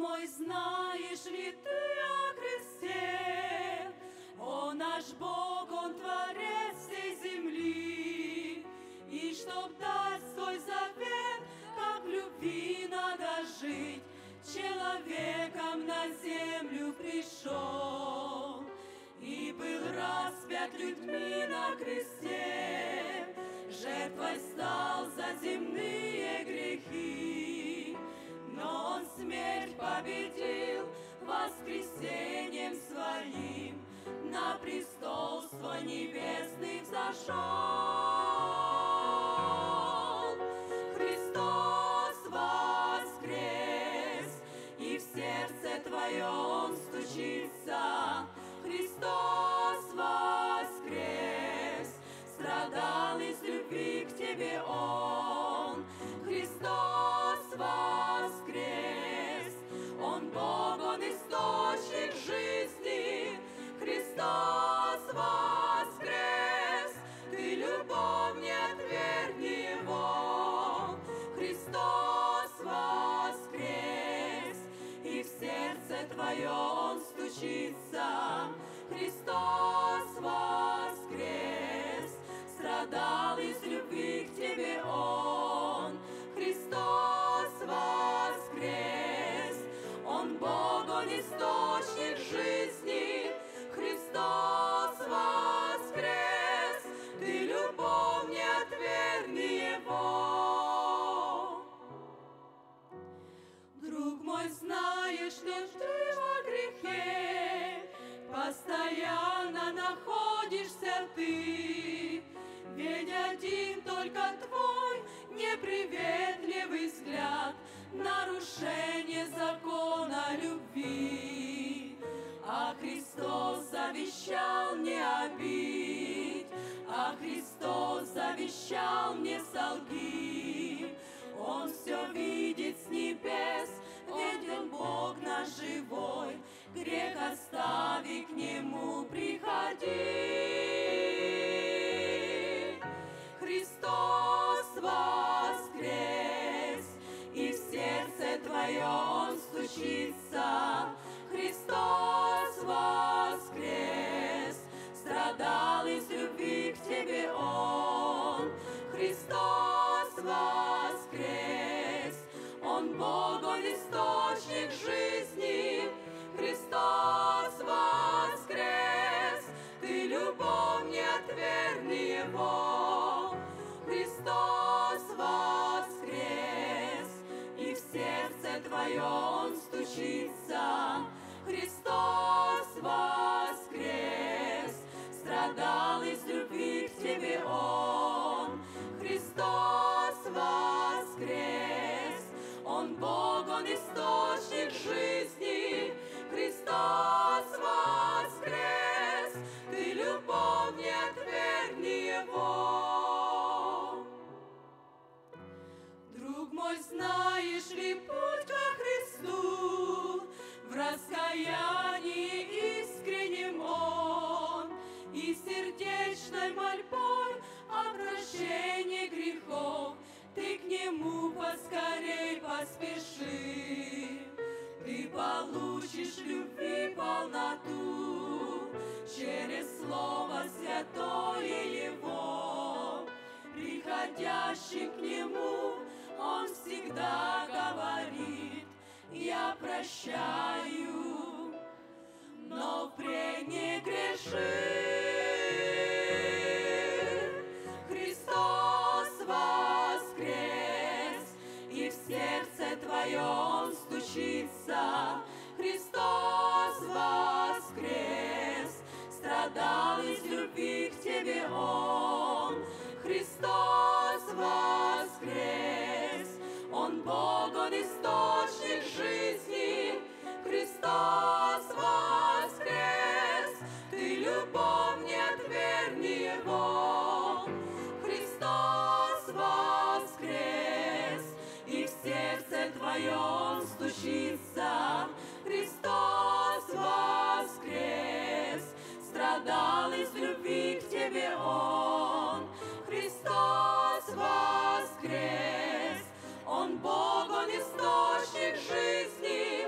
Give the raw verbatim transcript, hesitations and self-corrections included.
мой, знаешь ли ты о Христе? Он наш Бог, Он творец всей земли. И чтоб дать свой завет, как в любви надо жить, человеком на землю пришел и был распят людьми на кресте, жертвой стал за земные грехи. Но Он смерть победил, воскресением своим на престол свой небесный взошел. Христос воскрес, и в сердце твое Он стучится. Христос воскрес, страдал из любви к тебе Он. Христос воскрес, Он Бог, Он источник жизни. Христос воскрес, ты любовь, не отвергни Его. Христос воскрес, и в сердце твое Он стучится. Христос воскрес, страдал из любви к тебе Он. Христос воскрес, Он Бог, Он источник жизни. Христос воскрес, ты любовь, не отвергни Его. Друг мой, знаешь ли ты во грехе, постоянно находишься ты, ведь один только твой неприветливый взгляд, нарушение закона любви. А Христос завещал не обидь, а Христос завещал не солги. Он все видит с небес, ведь Он Бог наш живой. Грех остави, к Нему приходи. Христос воскрес, и в сердце твое Он стучится. Христос воскрес, страдал из любви к тебе Он. Христос воскрес, Он Бог, Он источник жизни. Христос воскрес, ты любовь, не отвергни Его. Христос воскрес, и в сердце твое Он стучится. Христос воскрес, страдал из любви к тебе Он. Христос воскрес, Он Бог, Он источник жизни. Христос воскрес, ты любовь, не отвергни Его. Друг мой, знаешь ли путь ко Христу? В раскаянии искреннем Он и сердечной мольбой о прощении грехов ты к Нему поскорей поспеши. Ты получишь любви полноту через Слово Святое Его. Приходящим к Нему Он всегда говорит: я прощаю, но впредь не греши. Христос воскрес, и в сердце твое Он стучится. Христос воскрес, страдал из любви к тебе Он. Христос воскрес, Он Бог, Он источник жизни. Христос воскрес, ты любовь, не отвергни Его. Христос воскрес, и в сердце твое Он стучится. Христос воскрес, страдал из любви к тебе Он. Христос воскрес, Он Бог, Он источник жизни.